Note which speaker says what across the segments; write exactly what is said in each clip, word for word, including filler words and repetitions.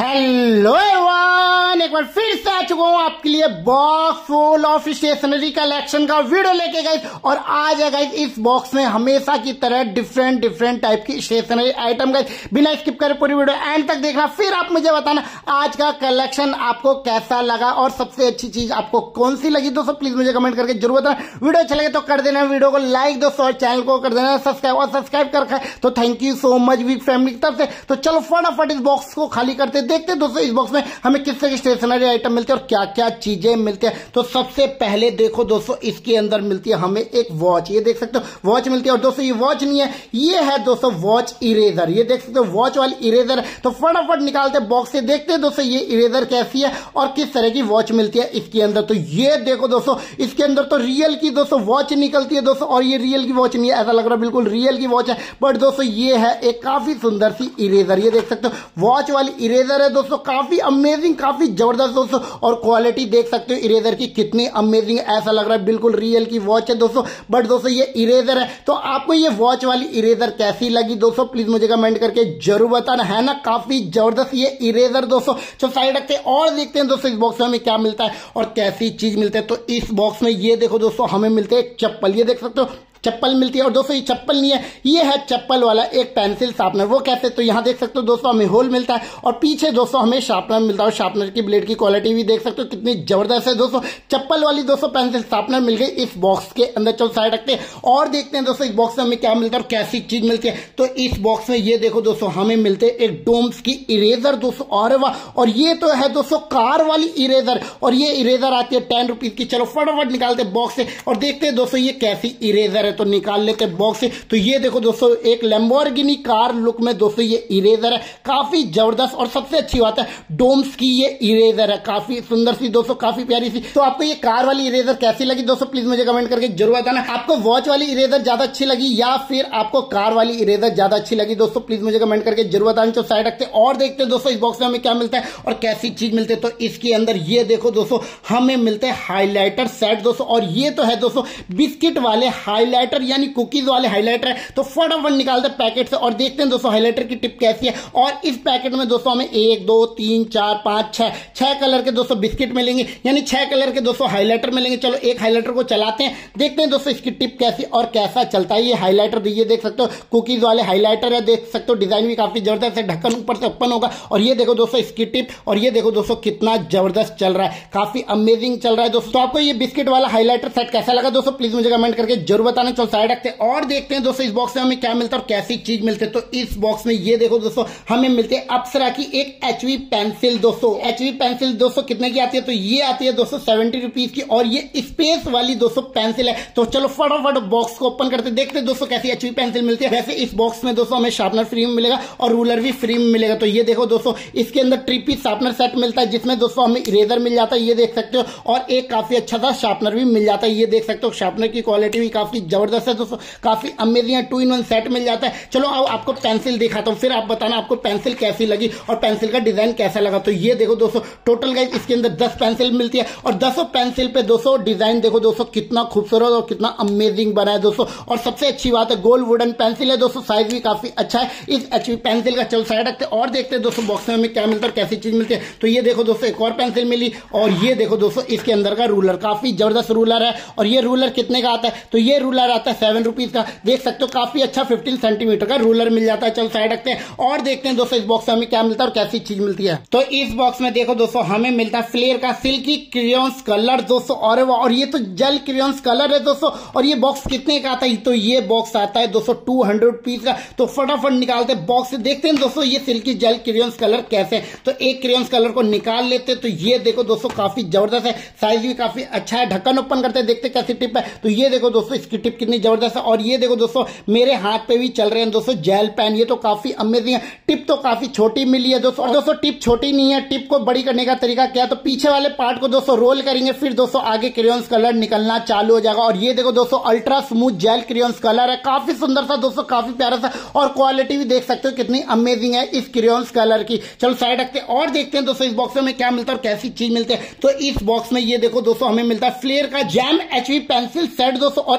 Speaker 1: Hello everyone, एक बार फिर से आ चुका हूं आपके लिए box full of stationery collection का वीडियो लेके गए। और आज है गाइस इस बॉक्स में हमेशा की तरह डिफरेंट डिफरेंट टाइप की स्टेशनरी आइटम गाइस। बिना स्किप करे पूरी वीडियो एंड तक देखना, फिर आप मुझे बताना आज का कलेक्शन आपको कैसा लगा और सबसे अच्छी चीज आपको कौन सी लगी। दोस्तों प्लीज मुझे कमेंट करके जरूर बताना। वीडियो अच्छा लगे तो कर देना वीडियो को लाइक दोस्तों, और चैनल को कर देना सब्सक्राइब, और सब्सक्राइब कर रखा है तो थैंक यू सो मच वीक फैमिली की तरफ से। तो चलो फटाफट इस बॉक्स को खाली करते देखते दोस्तों इस बॉक्स में हमें किस तरह की स्टेशनरी आइटम मिलती है और क्या क्या चीजें मिलती है। तो सबसे पहले देखो दोस्तों इसके अंदर मिलती है हमें एक वॉच, ये देख सकते हो वॉच मिलती है। और दोस्तों ये वॉच नहीं है, ये है दोस्तों वॉच इरेजर, ये देख सकते हो वॉच वाली इरेजर है। तो फटाफट निकालते बॉक्स से देखते हैं दोस्तों ये इरेजर कैसी है और किस तरह की वॉच मिलती है इसके अंदर। तो ये देखो दोस्तों इसके अंदर तो रियल की दोस्तों वॉच निकलती है दोस्तों, और ये रियल की वॉच नहीं है, ऐसा लग रहा है बिल्कुल रियल की वॉच है। बट दोस्तों ये है एक काफी सुंदर सी इरेजर, ये देख सकते हो वॉच वाली इरेजर है दोस्तों, काफी अमेजिंग, काफी जबरदस्त दोस्तों। और क्वालिटी देख सकते हो इरेजर की कितनी अमेजिंग है, ऐसा लग रहा है बिल्कुल रियल की वॉच है दोस्तों। बट दोस्तों ये इरेजर है। तो आपको ये वॉच वाली इरेजर कैसी लगी दोस्तों प्लीज मुझे कमेंट करके जरूर बताना, है ना काफी जबरदस्त ये इरेजर दोस्तों। तो साइड रखते हैं और देखते हैं दोस्तों इस बॉक्स में हमें क्या मिलता है और कैसी चीज मिलती है। तो इस बॉक्स में ये देखो दोस्तों हमें मिलते हैं चप्पल, ये देख सकते हो चप्पल मिलती है। और दोस्तों ये चप्पल नहीं है, ये है चप्पल वाला एक पेंसिल शार्पनर। वो कैसे, तो यहां देख सकते हो दोस्तों हमें होल मिलता है और पीछे दोस्तों हमें शार्पनर मिलता है। शार्पनर की ब्लेड की क्वालिटी भी देख सकते हो कितनी जबरदस्त है दोस्तों। चप्पल वाली दोस्तों पेंसिल शार्पनर मिल गई इस बॉक्स के अंदर। चलो साइड रखते हैं और देखते हैं दोस्तों इस बॉक्स में हमें क्या मिलता है और कैसी चीज मिलती है। तो इस बॉक्स में ये देखो दोस्तों हमें मिलते हैं एक डोम्स की इरेजर दोस्तों, और वाह, और ये तो है दोस्तों कार वाली इरेजर, और ये इरेजर आती है टेन रुपीज की। चलो फटाफट निकालते बॉक्स से और देखते हैं दोस्तों ये कैसी इरेजर है। तो निकाल लेते बॉक्स से। तो ये देखो दोस्तों एक लैम्बोर्गिनी कार लुक में दोस्तों ये इरेजर है, काफी जबरदस्त। और सबसे अच्छी बात है डोम्स की ये इरेजर है, काफी सुंदर सी दोस्तों, काफी प्यारी सी। तो आपको ये कार वाली इरेजर कैसी लगी दोस्तों प्लीज मुझे कमेंट करके जरूर बताना। आपको वॉच वाली इरेजर ज्यादा अच्छी लगी या फिर आपको कार वाली इरेजर ज्यादा अच्छी लगी दोस्तों प्लीज मुझे कमेंट करके जरूर बताना। तो साइड रखते और देखते हैं दोस्तों इस बॉक्स में हमें क्या मिलता है और कैसी चीज मिलती है। तो इसके अंदर ये देखो दोस्तों हमें मिलते हैं हाईलाइटर सेट दोस्तों, और ये तो है दोस्तों बिस्किट वाले हाईलाइटर यानी कुकीज वाले हाइलाइटर है। तो फटाफट निकालते पैकेट से और देखते हैं दोस्तों हाइलाइटर की टिप कैसी है। और इस पैकेट में दोस्तों हमें एक दो तीन चार पांच छह छह कलर के दोस्तों बिस्किट मिलेंगे, यानी छह कलर के दोस्तों हाइलाइटर मिलेंगे। चलो एक हाइलाइटर को चलाते हैं, देखते हैं दोस्तों इसकी टिप कैसी और कैसा चलता है ये हाइलाइटर। ये देख सकते हो कुकीज वाले हाइलाइटर है, देख सकते हो डिजाइन भी काफी जबरदस्त है, ढक्कन ऊपर से ओपन होगा। और ये देखो दोस्तों इसकी टिप, और ये देखो दोस्तों कितना जबरदस्त चल रहा है, काफी अमेजिंग चल रहा है दोस्तों। तो आपको ये बिस्किट वाला हाइलाइटर सेट कैसा लगा दोस्तों प्लीज मुझे कमेंट करके जरूर बताना। चलो साइड रखते हैं और देखते हैं दोस्तों इस बॉक्स में हमें क्या मिलता है और कैसी चीज मिलती है। तो इस बॉक्स में ये देखो दोस्तों हमें मिलते हैं अप्सरा की एक एचवी पेंसिल दोस्तों। एचवी पेंसिल दोस्तों कितने की आती है, तो ये आती है दोस्तों सेवेंटी रुपीज की, और ये स्पेस वाली दोस्तों पेंसिल है। तो चलो फटाफट बॉक्स को ओपन करते देखते हैं दोस्तों कैसी एचवी पेंसिल मिलती है। वैसे इस बॉक्स में दोस्तों हमें शार्पनर फ्री में मिलेगा और रूलर भी फ्री में मिलेगा। तो ये देखो दोस्तों इसके अंदर थ्री पीस शार्पनर सेट मिलता है, जिसमें दोस्तों हमें इरेजर मिल जाता है, ये देख सकते हो, और एक काफी अच्छा सा शार्पनर भी मिल जाता है। ये देख सकते हो शार्पनर की क्वालिटी भी काफी जबरदस्त है दोस्तों, काफी अमेजिंग है, टू इन वन सेट मिल जाता है। चलो अब आपको पेंसिल दिखाता हूं, फिर आप बताना आपको पेंसिल कैसी लगी और पेंसिल का डिजाइन कैसा लगा। तो ये देखो दोस्तों टोटल गाइस इसके अंदर दस पेंसिल मिलती है, और दसों पेंसिल पे दोस्तों डिजाइन देखो दोस्तों कितना खूबसूरत और कितना अमेजिंग बना है दोस्तों। और सबसे अच्छी बात है गोल्ड वुडन पेंसिल है दोस्तों, साइज भी काफी अच्छा है इस एचवी पेंसिल का। चलो साइड रखते और देखते हैं दोस्तों बॉक्स में हमें क्या मिलता है और कैसी चीज मिलती है। तो ये देखो दोस्तों एक और पेंसिल मिली, और ये देखो दोस्तों इसके अंदर का रूलर, काफी जबरदस्त रूलर है। और ये रूलर कितने का आता है, तो ये रूलर आता है सेवन रुपीज का, देख सकते हो काफी अच्छा फिफ्टीन सेंटीमीटर का रूलर मिल जाता है। चलो साइड रखते हैं और देखते हैं दोस्तों इस बॉक्स में हमें क्या मिलता है और कैसी चीज मिलती है। तो इस बॉक्स में देखो दोस्तों हमें मिलता है फ्लेयर का सिल्की क्रेयॉन्स कलर दोस्तों, और और ये तो जेल क्रेयॉन्स कलर है दोस्तों। और ये बॉक्स कितने का आता है, तो ये बॉक्स आता है दोस्तों टू हंड्रेड रुपीज का। तो फटाफट निकालते बॉक्स से देखते हैं दोस्तों ये सिल्की जेल क्रेयॉन्स कलर कैसे है। तो एक क्रेयॉन्स कलर को निकाल लेते, तो ये देखो दोस्तों काफी जबरदस्त है, साइज भी काफी अच्छा है। ढक्कन ओपन करते देखते कैसी टिप है। तो ये देखो दोस्तों इसकी टिप कितनी जबरदस्त है। और ये देखो दोस्तों मेरे हाथ पे भी चल रहे हैं दोस्तों जेल पेन, ये तो काफी अमेजिंग है। टिप तो काफी छोटी मिली है दोस्तों, और दोस्तों टिप छोटी नहीं है, टिप को बड़ी करने का तरीका क्या, तो पीछे वाले पार्ट को दोस्तों रोल करेंगे, फिर दोस्तों आगे क्रेयॉन्स कलर निकलना चालू हो जाएगा। और ये देखो दोस्तों ultra smooth gel crayons colour है, काफी सुंदर सा दोस्तों, काफी प्यारा सा, और क्वालिटी भी देख सकते हो कितनी अमेजिंग है इस क्रेयॉन्स कलर की। चलो साइड रखते हैं और देखते हैं दोस्तों इस बॉक्स में क्या मिलता है और कैसी चीज मिलती है। तो इस बॉक्स में ये देखो दोस्तों हमें मिलता है फ्लेयर का जैम एचवी पेंसिल सेट दोस्तों, और इसके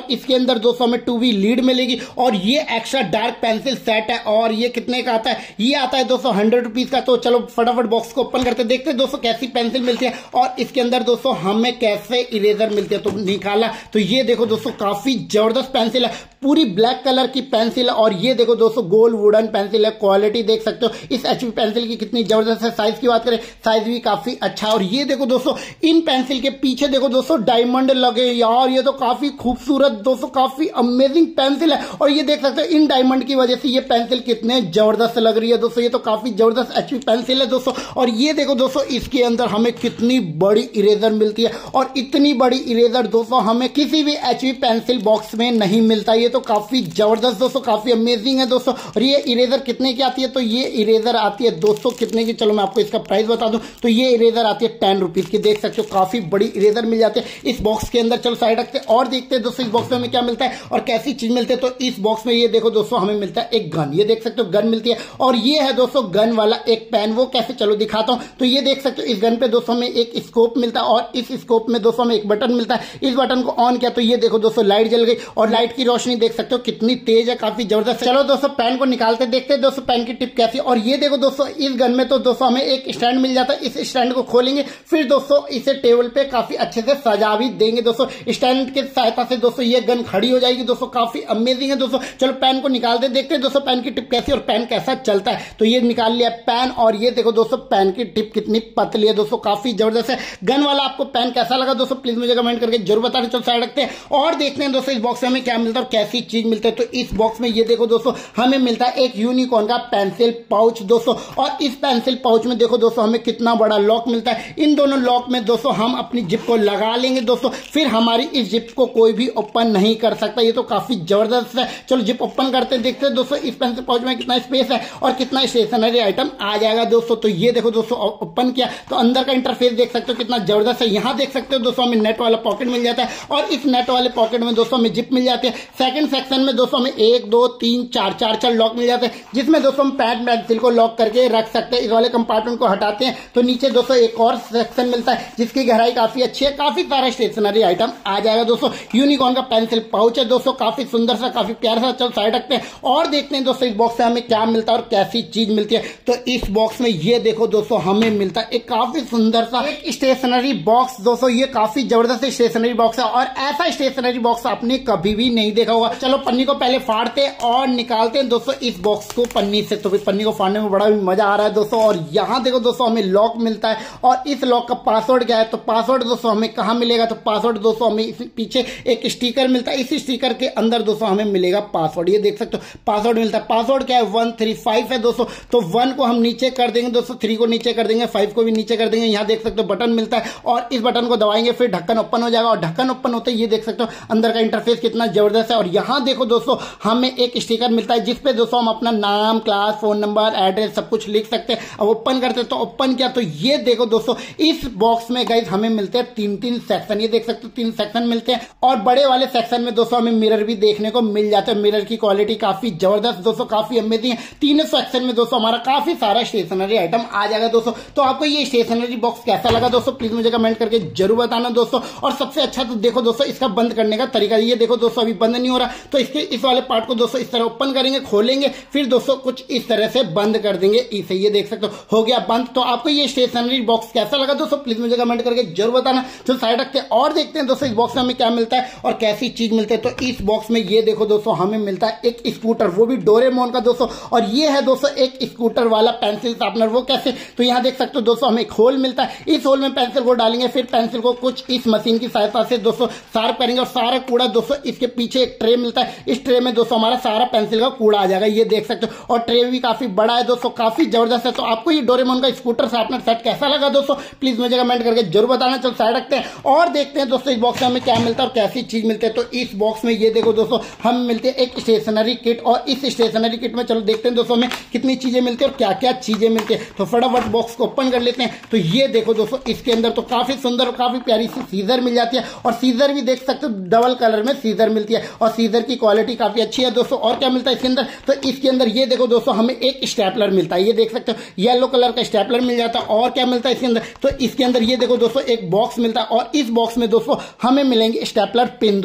Speaker 1: अंदर दोस्तों हमें टू बी लीड मिलेगी और ये एक्स्ट्रा डार्क पेंसिल सेट है और ये कितने का आता है, ये आता है दोस्तों हंड्रेड रुपीज का। तो चलो फटाफट बॉक्स को ओपन करते देखते हैं दोस्तों कैसी पेंसिल मिलती है और इसके अंदर दोस्तों हमें कैसे इरेजर मिलते हैं। तो निकाला तो ये देखो दोस्तों काफी जबरदस्त पेंसिल है, पूरी ब्लैक कलर की पेंसिल है और ये देखो दोस्तों गोल्ड वुडन पेंसिल है। क्वालिटी देख सकते हो इस एचबी पेंसिल की कितनी जबरदस्त है। साइज की बात करें साइज भी काफी अच्छा है और ये देखो दोस्तों इन पेंसिल के पीछे देखो दोस्तों डायमंड लगे यार, ये तो काफी खूबसूरत दोस्तों काफी अमेजिंग पेंसिल है और ये देख सकते हो इन डायमंड की वजह से ये पेंसिल कितने जबरदस्त लग रही है दोस्तों। ये तो काफी जबरदस्त एचबी पेंसिल है दोस्तों और ये देखो दोस्तों इसके अंदर हमें कितनी बड़ी इरेजर मिलती है और इतनी बड़ी इरेजर दोस्तों हमें किसी भी एचबी पेंसिल बॉक्स में नहीं मिलता। ये तो काफी जबरदस्त दोस्तों काफी अमेजिंग है दोस्तों। और ये इरेजर कितने की आती है, तो ये इरेजर आती है दोस्तों कितने की, चलो मैं आपको इसका प्राइस बता दूं। तो ये इरेजर आती है टेन रुपीज की, देख सकते हो काफी बड़ी इरेजर मिल जाती है इस बॉक्स के अंदर। चलो साइड रखते हैं और देखते हैं दोस्तों इस बॉक्स में हमें क्या मिलता है और कैसी चीज मिलती है। तो इस बॉक्स में ये देखो दोस्तों हमें मिलता है एक गन, ये देख सकते हो गन मिलती है और ये है दोस्तों गन वाला एक पेन, वो कैसे चलो दिखाता हूं। तो ये देख सकते हो इस गन पे दोस्तों हमें एक स्कोप मिलता है और इस स्कोप में दोस्तों हमें एक बटन मिलता है। इस बटन को ऑन किया तो ये देखो दोस्तों लाइट जल गई और लाइट की रोशनी देख सकते हो कितनी तेज है, काफी जबरदस्त। चलो दोस्तों पेन को निकालते देखते हैं दोस्तों पेन की टिप कैसी। और ये देखो दोस्तों इस गन में तो दोस्तों हमें एक स्टैंड मिल जाता है, इस स्टैंड को खोलेंगे फिर दोस्तों इसे टेबल पे काफी अच्छे से सजा भी देंगे दोस्तों। स्टैंड की सहायता से दोस्तों ये गन खड़ी हो जाएगी दोस्तों, काफी अमेजिंग है दोस्तों। चलो पेन को निकालते देखते हैं दोस्तों पेन की टिप कैसी और पेन कैसा चलता है। तो ये निकाल लिया पेन और ये देखो दोस्तों पेन की टिप कितनी पतली है दोस्तों, काफी जबरदस्त है। गन वाला आपको पेन कैसा लगा दोस्तों प्लीज मुझे कमेंट करके जरूर बताना। चलो साइड रखते हैं और देखते हैं दोस्तों इस बॉक्स में हमें क्या मिलता है और कैसी चीज मिलती है। तो इस बॉक्स में ये देखो दोस्तों हमें मिलता है एक यूनिकॉर्न का पेंसिल पाउच दोस्तों और इस पेंसिल पाउच में देखो दोस्तों हमें कितना बड़ा लॉक मिलता है। इन दोनों लॉक में दोस्तों हम अपनी जिप को लगा लेंगे दोस्तों, फिर हमारी इस जिप को कोई भी ओपन नहीं कर सकता। ये तो काफी जबरदस्त है। चलो जिप ओपन करते देखते हैं दोस्तों इस पेंसिल पाउच में कितना स्पेस है और कितना स्टेशनरी आइटम आ जाएगा दोस्तों। तो ये देखो दोस्तों ओपन किया तो अंदर का इंटरफेस देख सकते हो कितना जबरदस्त है। यहां देख सकते हो दोस्तों हमें नेट वाला पॉकेट मिल जाता है और इस नेट वाले पॉकेट में दोस्तों हमें जिप मिल जाती है। सेकंड सेक्शन में दोस्तों हमें एक दो तीन चार चार चार लॉक मिल जाते हैं जिसमें दोस्तों हम पेन पेंसिल को लॉक करके रख सकते हैं। इस वाले कंपार्टमेंट को हटाते हैं तो नीचे दोस्तों एक और सेक्शन मिलता है जिसकी गहराई काफी अच्छी है, काफी सारा स्टेशनरी आइटम आ जाएगा दोस्तों। यूनिकॉर्न का पेंसिल पाउच है दोस्तों, काफी सुंदर सा काफी प्यारा सा। चलो साइड रखते हैं और देखते हैं दोस्तों इस बॉक्स से हमें क्या मिलता है और कैसी चीज मिलती है। तो इस बॉक्स में ये देखो दोस्तों हमें मिलता है एक काफी सुंदर सा एक स्टेशनरी बॉक्स दोस्तों। ये काफी जबरदस्त स्टेशनरी बॉक्स है और ऐसा स्टेशनरी बॉक्स आपने कभी भी नहीं देखा होगा। चलो पन्नी को पहले फाड़ते और निकालते हैं दोस्तों इस बॉक्स को पन्नी से। तो पन्नी को फाड़ने में बड़ा भी मजा आ रहा है दोस्तों। और यहां देखो दोस्तों हमें लॉक मिलता है और इस लॉक का पासवर्ड क्या है, तो पासवर्ड दोस्तों हमें कहां मिलेगा, तो पासवर्ड दोस्तों हमें इस पीछे एक स्टिकर मिलता है, इस स्टिकर के अंदर दोस्तों हमें मिलेगा पासवर्ड। ये देख सकते हो पासवर्ड मिलता है। पासवर्ड क्या है, वन थ्री फाइव है दोस्तों। तो वन को हम नीचे कर देंगे दोस्तों, थ्री को नीचे कर देंगे, फाइव को भी नीचे कर देंगे। यहां देख सकते हो बटन मिलता है और इस बटन को दबाएंगे फिर ढक्कन ओपन हो जाएगा और ढक्कन ओपन होते ये देख सकते हो अंदर का इंटरफेस कितना जबरदस्त है। और यहां देखो दोस्तों हमें एक स्टिकर मिलता है जिसपे दोस्तों हम अपना नाम, क्लास, फोन नंबर, एड्रेस सब कुछ लिख सकते हैं। अब ओपन करते हैं तो ओपन किया तो ये देखो दोस्तों इस बॉक्स में गाइस हमें मिलते हैं तीन तीन सेक्शन। ये देख सकते हो तीन सेक्शन मिलते हैं और बड़े वाले सेक्शन में दोस्तों हमें मिरर भी देखने को मिल जाता है। मिरर की क्वालिटी काफी जबरदस्त दोस्तों, काफी अमेजिंग है। तीनों सेक्शन में दोस्तों हमारा काफी सारा स्टेशनरी आइटम आ जाएगा दोस्तों। तो आपको ये स्टेशनरी बॉक्स कैसा लगा दोस्तों प्लीज मुझे कमेंट करके जरूर बताना दोस्तों। और सबसे अच्छा तो देखो दोस्तों इसका बंद करने का तरीका, ये देखो दोस्तों अभी बंद नहीं हो रहा तो इसके इस वाले पार्ट को दोस्तों इस तरह ओपन करेंगे, खोलेंगे, फिर दोस्तों कुछ इस तरह से बंद कर देंगे इसे। ये देख सकते हो हो गया बंद। तो आपको ये स्टेशनरी बॉक्स कैसा लगा दोस्तों प्लीज मुझे कमेंट करके जरूर बताना। तो साइड रखते हैं और देखते हैं दोस्तों इस बॉक्स में हमें क्या मिलता है और कैसी चीज मिलती है। तो इस बॉक्स में ये देखो दोस्तों हमें मिलता है एक स्कूटर, वो भी डोरेमोन का दोस्तों। और ये है दोस्तों एक स्कूटर वाला पेंसिल शार्पनर, वो कैसे, तो यहां देख सकते हो दोस्तों हमें एक होल मिलता है, इस होल में पेंसिल को डालेंगे, फिर पेंसिल को कुछ इस मशीन की सहायता से दोस्तों शार्प करेंगे और सारा कूड़ा दोस्तों इसके पीछे एक ट्रे मिलता है, इस ट्रे में दोस्तों हमारा सारा पेंसिल का कूड़ा आ जाएगा। ये देख सकते हो और ट्रे भी काफी बड़ा है दोस्तों, काफी जबरदस्त है। तो आपको ये डोरेमोन का स्कूटर शार्पनर सेट कैसा लगा दोस्तों प्लीज मुझे कमेंट करके जरूर बताना। चलो साइड रखते हैं और देखते हैं दोस्तों इस बॉक्स में हमें क्या मिलता है और कैसी चीज मिलती है। तो इस बॉक्स में ये देखो दोस्तों हम मिलते हैं एक स्टेशनरी किट और इस स्टेशनरी किट में चलो देखते हैं दोस्तों हमें कितनी चीजें मिलती है और क्या क्या चीजें मिलती है। तो फटाफट बॉक्स को ओपन कर लेते हैं। तो ये देखो दोस्तों इसके अंदर तो काफी सुंदर और काफी प्यारी सी सीजर मिल जाती है और सीजर भी देख सकते हो डबल कलर में सीजर मिलती है और सीजर की क्वालिटी काफी अच्छी है दोस्तों। और क्या मिलता है इसके अंदर, तो इसके अंदर ये देखो दोस्तों हमें एक स्टेपलर मिलता है, ये देख सकते हो येलो कलर का स्टेपलर मिल जाता है। और क्या मिलता है इसके अंदर, तो इसके अंदर ये देखो दोस्तों एक बॉक्स मिलता है और इस बॉक्स में दोस्तों हमें मिलेंगे स्टेपलर पिन दोस्तों, काफी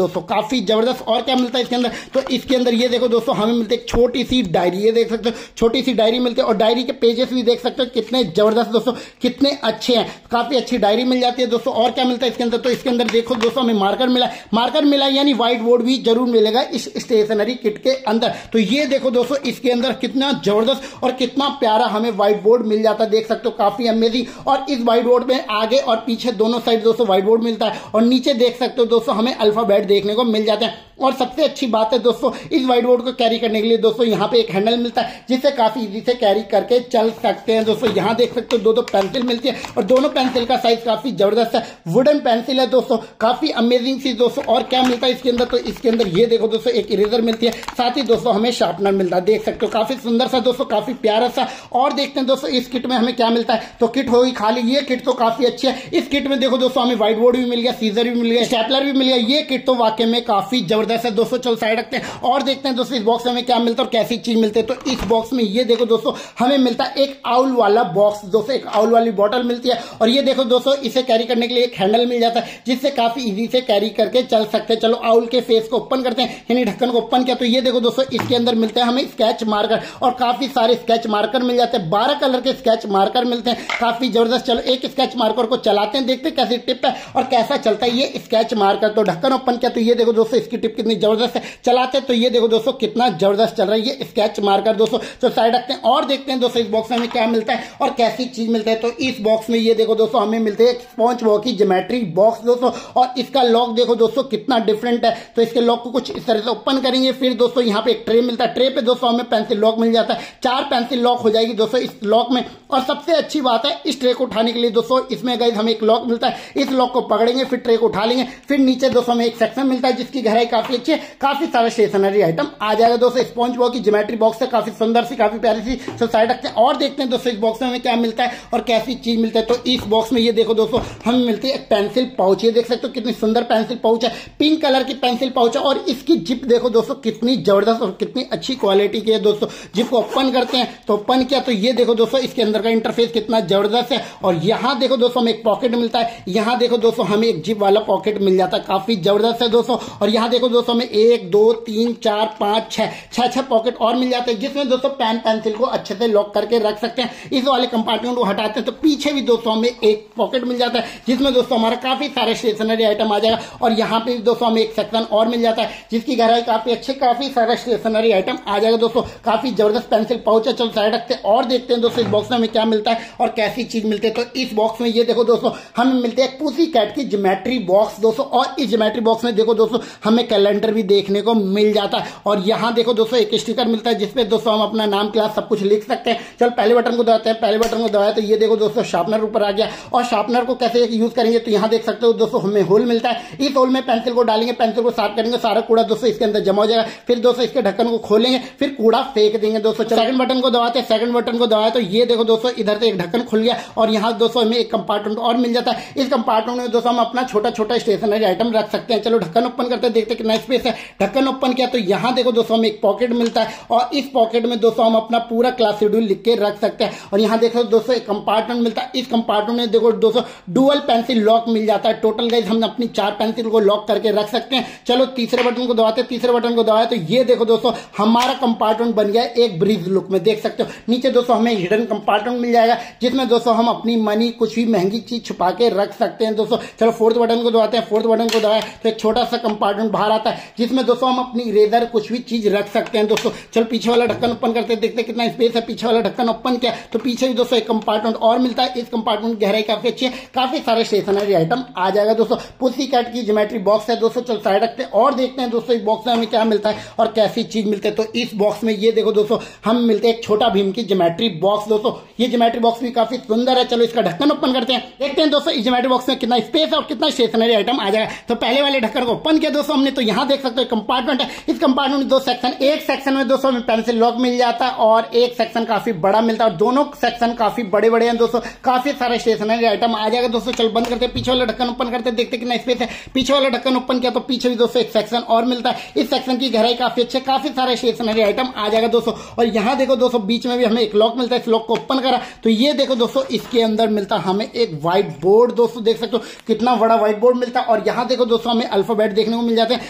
Speaker 1: काफी जबरदस्त। और क्या मिलता है इसके अंदर, तो इसके अंदर ये देखो दोस्तों हमें मिलती है एक छोटी सी डायरी, ये देख सकते हो छोटी सी डायरी मिलती है और डायरी के पेजेस भी देख सकते हो कितने जबरदस्त दोस्तों, कितने अच्छे हैं, काफी अच्छी डायरी मिल जाती है दोस्तों। और क्या मिलता है इसके अंदर, तो इसके अंदर देखो दोस्तों हमें मार्कर मिला, मार्कर मिला यानी व्हाइट बोर्ड भी जरूर मिलेगा इस स्टेशनरी किट के अंदर। तो ये देखो दोस्तों इसके अंदर कितना जबरदस्त और कितना प्यारा हमें व्हाइट बोर्ड मिल जाता है, देख सकते हो काफी अमेजिंग। और इस व्हाइट बोर्ड में आगे और पीछे दोनों साइड दोस्तों व्हाइट बोर्ड मिलता है और नीचे देख सकते हो दोस्तों हमें अल्फाबेट देखने को मिल जाते हैं। और सबसे अच्छी बात है दोस्तों इस व्हाइट बोर्ड को कैरी करने के लिए दोस्तों यहाँ पे एक हैंडल मिलता है जिससे काफी इजी से कैरी करके चल सकते हैं दोस्तों। यहाँ देख सकते हो दो दो पेंसिल मिलती है और दोनों पेंसिल का साइज काफी जबरदस्त है, वुडन पेंसिल है दोस्तों, काफी अमेजिंग चीज दोस्तों। और क्या मिलता है इसके अंदर, तो इसके अंदर ये देखो दोस्तों एक इरेजर मिलती है, साथ ही दोस्तों हमें शार्पनर मिलता है, देख सकते हो काफी सुंदर सा दोस्तों, काफी प्यारा सा। और देखते हैं दोस्तों इस किट में हमें क्या मिलता है, तो किट होगी खाली, ये किट तो काफी अच्छी है। इस किट में देखो दोस्तों हमें व्हाइट बोर्ड भी मिल गया, सीजर भी मिल गया, स्टेपलर भी मिल गया, ये किट तो वाकई में काफी जबरदस्त है दोस्तों। चलो साइड रखते हैं और देखते हैं दोस्तों इस बॉक्स में हमें क्या मिलता है और कैसी चीज मिलती है। तो इस बॉक्स में ये देखो दोस्तों हमें मिलता है एक आउल वाला बॉक्स दोस्तों, एक आउल वाली बॉटल मिलती है और ये देखो दोस्तों इसे कैरी करने के लिए एक हैंडल मिल जाता है जिससे काफी इजी से कैरी करके चल सकते हैं। चलो आउल के फेस को ओपन करते हैं, यानी ढक्कन को ओपन किया तो ये देखो दोस्तों इसके अंदर मिलते हैं हमें स्केच मार्कर और काफी सारे स्केच मार्कर मिल जाते हैं, बारह कलर के स्केच मार्कर मिलते हैं, काफी जबरदस्त। चलो एक स्केच मार्कर को चलाते हैं, देखते हैं कैसी टिप है और कैसा चलता है ये स्केच मार्कर। तो ढक्कन ओपन किया तो ये देखो दोस्तों इसकी टिप कितनी जबरदस्त है, चलाते तो ये देखो दोस्तों कितना जबरदस्त चल रहा है ये स्केच मार्कर दोस्तों। तो साइड रखते हैं और देखते हैं दोस्तों इस बॉक्स में हमें क्या मिलता है और कैसी चीज मिलता है। तो इस बॉक्स में ये देखो दोस्तों हमें मिलते हैं स्पॉन्ज बॉक्स की ज्योमेट्री बॉक्स दोस्तों और इसका लॉक देखो दोस्तों कितना डिफरेंट है। तो इसके लॉक को कुछ इस तरह से ओपन करेंगे, फिर दोस्तों यहाँ पे एक ट्रे मिलता है, ट्रे पे दोस्तों हमें पेंसिल लॉक मिल जाता है, चार पेंसिल लॉक हो जाएगी दोस्तों इस लॉक में। और सबसे अच्छी बात है इस ट्रे को उठाने के लिए दोस्तों इसमें गाइस हमें एक लॉक मिलता है, इस लॉक को पकड़ेंगे फिर ट्रे को उठा लेंगे, फिर नीचे दोस्तों हमें एक सेक्शन मिलता है जिसकी गहराई काफी अच्छी है, काफी सारा स्टेशनरी आइटम आ जाएगा दोस्तों। स्पॉन्ज बॉक्स की ज्योमेट्री बॉक्स है, काफी सुंदर सी, काफी प्यारी सी। तो साइड रखते हैं और देखते हैं दोस्तों इस बॉक्स में हमें क्या मिलता है और कैसी चीज मिलता है। तो इस बॉक्स में ये देखो दोस्तों हमें मिलती है एक पेंसिल पाउच, ये देख सकते हो कितनी सुंदर पेंसिल पाउच है, पिंक कलर की पेंसिल पाउच है और इसकी जिप देखो दोस्तों कितनी जबरदस्त और कितनी अच्छी क्वालिटी की है दोस्तों। जिप को ओपन करते हैं तो ओपन किया तो ये देखो दोस्तों इसके अंदर का इंटरफेस कितना जबरदस्त है। और यहाँ देखो दोस्तों हमें एक पॉकेट मिलता है, यहाँ देखो दोस्तों हमें एक जिप वाला पॉकेट मिल जाता है, काफी जबरदस्त है दोस्तों। और यहाँ देखो दोस्तों हमें एक दो तीन चार पांच छह छह छह पॉकेट और मिल जाते हैं जिसमें दोस्तों पेन पेंसिल को अच्छे से लॉक करके रख सकते हैं। इस वाले कंपार्टमेंट को हटाते हैं तो पीछे भी दोस्तों हमें एक पॉकेट मिल जाता है जिसमें दोस्तों हमारा काफी सारे स्टेशनरी आइटम आ जाएगा। और यहाँ पे दोस्तों हमें एक सेक्शन और मिल जाता है जिसकी गहराई काफी अच्छी, काफी सारा स्टेशनरी आइटम आ जाएगा दोस्तों, काफी जबरदस्त पेंसिल पाउच है। चलो साइड रखते हैं और देखते हैं दोस्तों इस बॉक्स में हमें क्या मिलता है और कैसी चीज मिलती है। तो इस बॉक्स में ये देखो दोस्तों हमें मिलते हैं पूसी कैट की ज्योमेट्री बॉक्स दोस्तों और इस ज्योमेट्री बॉक्स में देखो दोस्तों हमें कैलेंडर भी देखने को मिल जाता है। और यहाँ देखो दोस्तों एक स्टिकर मिलता है जिसपे दोस्तों हम अपना नाम क्लास सब कुछ लिख सकते हैं। चल पहले बटन को दबाते हैं, पहले बटन को दबाया तो ये देखो दोस्तों शार्पनर ऊपर आ गया। और शार्पनर को कैसे यूज करेंगे तो यहाँ देख सकते हो दोस्तों हमें होल मिलता है, इस होल में पेंसिल को डालेंगे, पेंसिल को साफ करेंगे, सारा कूड़ा दोस्तों इसके अंदर जमा हो जाएगा। फिर दोस्तों इसके ढक्कन को खोलेंगे, फिर कूड़ा फेंक देंगे दोस्तों। सेकंड बटन को दबाते हैं, सेकंड बटन को दबाया तो ये देखो दोस्तों इधर से एक ढक्कन खुल गया और यहाँ दोस्तों हमें एक कंपार्टमेंट और मिल जाता है। इस कंपार्टमेंट में दोस्तों हम अपना छोटा छोटा स्टेशनरी आइटम रख सकते हैं। चलो ढक्कन ओपन करते हैं, देखते हैं कितना स्पेस है। ढक्कन ओपन किया तो यहाँ देखो दोस्तों हमें एक पॉकेट मिलता है और इस पॉकेट में दोस्तों हम अपना पूरा क्लास शेड्यूल लिख के रख सकते हैं। और यहाँ देखो दोस्तों एक कंपार्टमेंट मिलता है, इस कंपार्टमेंट में देखो दोस्तों डुअल पेंसिल लॉक मिल जाता है। टोटल गाइस हम अपनी चार पेंसिल को लॉक करके रख सकते हैं। चलो तीसरे बटन को दबाते हैं, तीसरे बटन को दबाया तो ये देखो दोस्तों हमारा कंपार्टमेंट बन गया एक ब्रिज लुक में, देख सकते हो। नीचे दोस्तों हमें हिडन कंपार्टमेंट मिल जाएगा जिसमें दोस्तों हम अपनी मनी कुछ भी महंगी चीज छुपा के रख सकते हैं दोस्तों। चलो फोर्थ बटन को दबाते हैं, फोर्थ बटन को दबाया तो एक छोटा सा कंपार्टमेंट बाहर आता है जिसमें दोस्तों हम अपनी इरेजर कुछ भी चीज रख सकते हैं दोस्तों। चलो पीछे वाला ढक्कन ओपन करते हैं, देखते हैं कितना स्पेस है। पीछे वाला ढक्कन ओपन किया तो पीछे भी दोस्तों एक कंपार्टमेंट और मिलता है, इस कंपार्टमेंट की गहराई काफी अच्छी है, काफी सारे स्टेशनरी आइटम आ जाएगा दोस्तों। पुसी कैट की ज्योमेट्री बॉक्स है दोस्तों। चलो साइड रखते हैं और देखते हैं दोस्तों इस बॉक्स में हमें क्या मिलता है और कैसी चीज मिलती है। तो इस बॉक्स में ये देखो दोस्तों हम मिलते हैं एक छोटा भीम की ज्योमेट्री बॉक्स दोस्तों। ये ज्योमेट्री बॉक्स भी काफी सुंदर है। चलो इसका ढक्कन ओपन करते हैं, देखते हैं दोस्तों इस ज्योमेट्री बॉक्स में कितना स्पेस है और कितना स्टेशनरी आइटम आ जाएगा। तो पहले वाले ढक्कन को ओपन किया दोस्तों हमने, तो यहाँ देख सकते हो कंपार्टमेंट है। इस कंपार्टमेंट में दो सेक्शन, एक सेक्शन में दोस्तों हमें पेंसिल लॉक मिल जाता है और एक सेक्शन काफी बड़ा मिलता है और दोनों सेक्शन काफी बड़े बड़े हैं दोस्तों, काफी सारे स्टेशनरी आइटम आ जाएगा दोस्तों। चल बंद करते हैं, पीछे वाला ढक्कन ओपन करते हैं, देखते कितना स्पेस है। पीछे वाला ढक्कन ओपन किया तो पीछे भी दोस्तों एक सेक्शन और मिलता है, इस सेक्शन की गहराई काफी अच्छी, काफी सारे स्टेशनरी आइटम आ जाएगा दोस्तों। और यहाँ देखो दोस्तों बीच में भी हमें एक लॉक मिलता है, इस लॉक को ओपन करा तो ये देखो दोस्तों इसके अंदर मिलता है हमें एक व्हाइट बोर्ड दोस्तों, देख सकते हो कितना बड़ा व्हाइट बोर्ड मिलता है। और यहाँ देखो दोस्तों हमें अल्फाबेट देखने को मिल जाते हैं,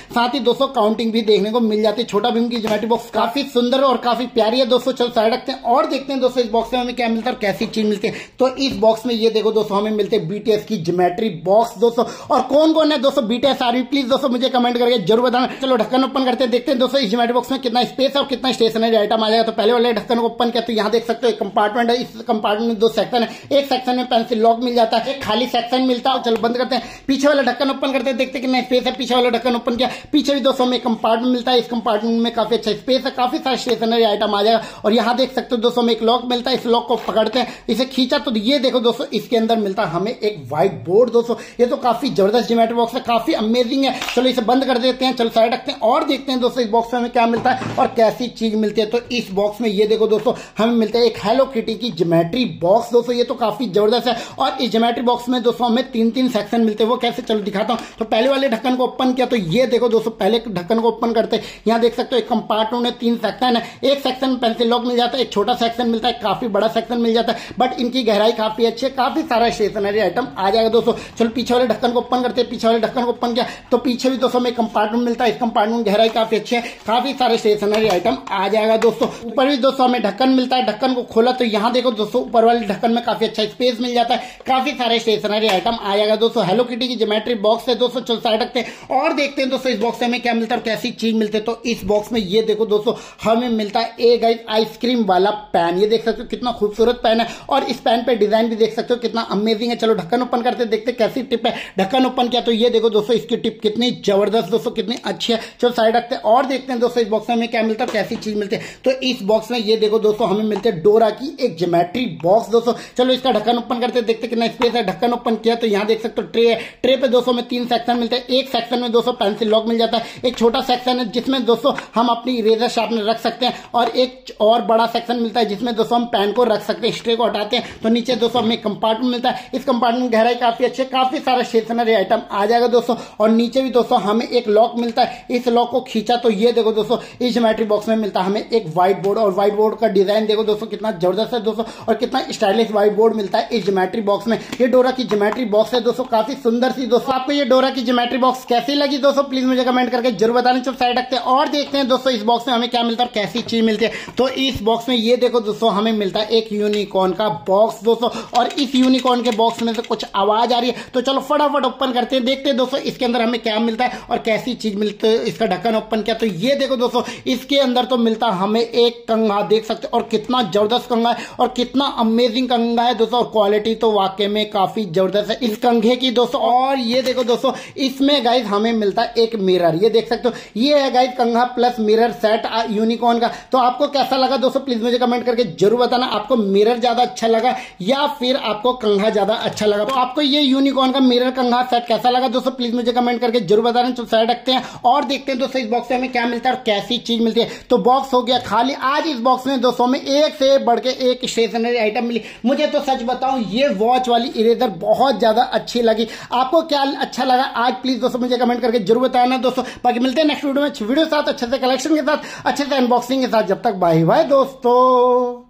Speaker 1: साथ ही दोस्तों काउंटिंग भी देखने को मिल जाती है। छोटा भीम की ज्योमेट्री बॉक्स काफी सुंदर और काफी प्यारी है दोस्तों। चलो साइड रखते हैं और देखते हैं दोस्तों इस बॉक्स में हमें क्या मिलता है और कैसी चीज मिलती है। तो इस बॉक्स में ये देखो दोस्तों हमें मिलते हैं बीटीएस की ज्योमेट्री बॉक्स दोस्तों। और कौन कौन है दोस्तों बीटीएस आर्मी, प्लीज दोस्तों मुझे कमेंट करके जरूर बताना। चलो ढक्कन ओपन करते हैं, देखते हैं दोस्तों इस ज्योमेट्री बॉक्स में कितना स्पेस है और कितना स्टेशनरी आइटम आ जाएगा। तो पहले वाले ढक्कन को ओपन किया तो यहाँ देख सकते हो एक कंपार्टमेंट है। इस कंपार्टमेंट में दो सेक्शन है, एक सेक्शन में पेंसिल लॉक मिल जाता है, एक खाली सेक्शन मिलता है। चलो बंद करते हैं, पीछे वाला ढक्कन ओपन करते हैं, देखते हैं कितना स्पेस है। पीछे वाला ढक्कन ओपन किया, पीछे भी दोस्तों हमें कंपार्टमेंट मिलता है। इस कंपार्टमेंट में काफी अच्छा स्पेस है, काफी सारे स्टेशनरी आइटम आ जाएगा। और यहाँ देख सकते हो दोस्तों हमें एक लॉक मिलता है, इस लॉक को पकड़ते हैं, इसे खींचा तो ये देखो दोस्तों इसके अंदर मिलता है हमें एक व्हाइट बोर्ड दोस्तों। ये तो काफी जबरदस्त ज्योमेट्री बॉक्स है, काफी अमेजिंग है। चलो इसे बंद कर देते हैं, चलो साइड रखते हैं और देखते हैं दोस्तों इस बॉक्स में हमें क्या मिलता है और कैसी चीज मिलती है। तो इस बॉक्स में ये देखो दोस्तों हमें मिलता है एक हेलो किटी की ज्योमेट्री बॉक्स दोस्तों। ये तो काफी जबरदस्त है। और इस ज्योमेट्री बॉक्स में दोस्तों हमें तीन तीन सेक्शन मिलते हैं, वो कैसे चलो दिखाता हूं। तो पहले वाले ढक्कन को ओपन किया तो ये देखो दोस्तों पहले ढक्कन को ओपन करते हैं, यहाँ देख सकते हो एक कंपार्टमेंट में तीन सेक्शन है। एक सेक्शन में पेंसिल लॉक मिल जाता है, एक छोटा सेक्शन मिलता है, काफी बड़ा सेक्शन मिल जाता है, बट इनकी गहराई काफी अच्छी है, काफी सारा स्टेशनरी आइटम आ जाएगा दोस्तों। चलो पीछे वाले ढक्कन को ओपन करते हैं, पीछे वाले ढक्कन को ओपन किया तो पीछे भी दोस्तों हमें कंपार्टमेंट मिलता है। इस कंपार्टमेंट की गहराई काफी अच्छी है, काफी सारे स्टेशनरी आइटम आ जाएगा दोस्तों। ऊपर भी दोस्तों हमें ढक्कन मिलता है, ढक्कन को खोला तो यहाँ देखो दोस्तों ऊपर वाले ढक्कन में काफी अच्छा स्पेस मिल जाता है, काफी सारे स्टेशनरी आइटम आ जाएगा दोस्तों। हेलो किटी की ज्योमेट्री बॉक्स है दोस्तों। चलो साइड रखते हैं और देखते हैं दोस्तों इस बॉक्स में हमें क्या मिलता है और कैसी चीज मिलती है। तो इस बॉक्स में ये देखो दोस्तों हमें मिलता है एक गाइस आइसक्रीम वाला पेन। ये देख सकते हो कितना खूबसूरत पेन है और इस पेन पे डिजाइन भी देख सकते हो कितना अमेजिंग है। चलो ढक्कन ओपन करते हैं, देखते हैं कैसी टिप है। ढक्कन ओपन किया तो ये देखो दोस्तों इसकी टिप कितनी जबरदस्त दोस्तों, कितनी अच्छी है। चलो साइड रखते हैं और देखते हैं दोस्तों इस बॉक्स में हमें क्या मिलता है कैसी चीज मिलती है। तो इस बॉक्स में ये देखो दोस्तों हमें मिलते है डोरा की एक ज्योमेट्री बॉक्स दोस्तों। चलो इसका ढक्कन ओपन करते हैं, देखते कितना स्पेस है। ढक्कन ओपन किया तो यहाँ देख सकते हो ट्रे है, ट्रे पे दोस्तों में तीन सेक्शन मिलते हैं। एक सेक्शन में दोस्तों पेंसिल लॉक मिल जाता है, एक छोटा सेक्शन है जिसमें दोस्तों हम अपनी इरेजर शार्पनर रख सकते हैं, और एक और बड़ा सेक्शन मिलता है जिसमें दोस्तों हम पेन को रख सकते हैं। इस ट्रे को हटाते हैं तो नीचे दोस्तों हमें कंपार्टमेंट मिलता है। इस कंपार्टमेंट की गहराई काफी अच्छी है, काफी सारा स्टेशनरी आइटम आ जाएगा दोस्तों। और नीचे भी दोस्तों हमें एक लॉक मिलता है, इस लॉक को खींचा तो ये देखो दोस्तों इस ज्योमेट्री बॉक्स में मिलता है हमें एक व्हाइट बोर्ड। और व्हाइट बोर्ड का डिजाइन देखो दोस्तों कितना जबरदस्त है दोस्तों, और कितना स्टाइलिश व्हाइट बोर्ड मिलता है इस ज्योमेट्री बॉक्स में। ये डोरा की ज्योमेट्री बॉक्स है दोस्तों, काफी सुंदर सी दोस्तों। आपको ये डोरा की ज्योमेट्री बॉक्स कैसी लगी दोस्तों प्लीज मुझे कमेंट करके जरूर बताना। चलो साइड रखते हैं और देखते हैं दोस्तों इस बॉक्स में हमें क्या मिलता है और कैसी चीज मिलती है। तो इस बॉक्स में ये देखो दोस्तों हमें मिलता है एक यूनिकॉर्न का बॉक्स दोस्तों, और इस यूनिकॉर्न के बॉक्स में से कुछ आवाज आ रही है। तो चलो फटाफट ओपन करते हैं, देखते हैं दोस्तों इसके अंदर हमें क्या मिलता है और कैसी चीज मिलती है। इसका ढक्कन ओपन किया तो ये देखो दोस्तों इसके अंदर तो मिलता हमें एक कंघा, देख सकते हो, और कितना जबरदस्त कंघा है और कितना अमेजिंग कंघा है दोस्तों, और क्वालिटी तो वाकई में काफी जबरदस्त है इस कंघे की दोस्तों। और ये देखो दोस्तों इसमें गाइस हमें मिलता है एक मिरर, ये देख सकते हो ये है गाइस कंघा प्लस मिरर सेट यूनिकॉर्न का। तो आपको कैसा लगा दोस्तों प्लीज मुझे कमेंट करके जरूर बताना। आपको मिरर ज्यादा अच्छा लगा या फिर आपको कंघा ज्यादा अच्छा लगा? तो आपको ये यूनिकॉर्न का मिरर कंघा सेट कैसा लगा दोस्तों प्लीज मुझे कमेंट करके जरूर बताना। तो साइड रखते हैं और देखते हैं दोस्तों इस बॉक्स में हमें क्या मिलता है और कैसी चीज मिलती है। तो बॉक्स हो गया खाली। आज इस बॉक्स में दोस्तों में एक से बढ़ के एक स्टेशनरी आइटम मिली। मुझे तो सच बताऊं ये वॉच वाली इरेजर बहुत ज्यादा अच्छी लगी। आपको क्या अच्छा लगा आज प्लीज दोस्तों मुझे कमेंट करके जरूर बताना दोस्तों। बाकी मिलते हैं नेक्स्ट वीडियो में, वीडियो साथ अच्छे से कलेक्शन के साथ, अच्छे से अनबॉक्सिंग के साथ। जब तक बाय बाय दोस्तों।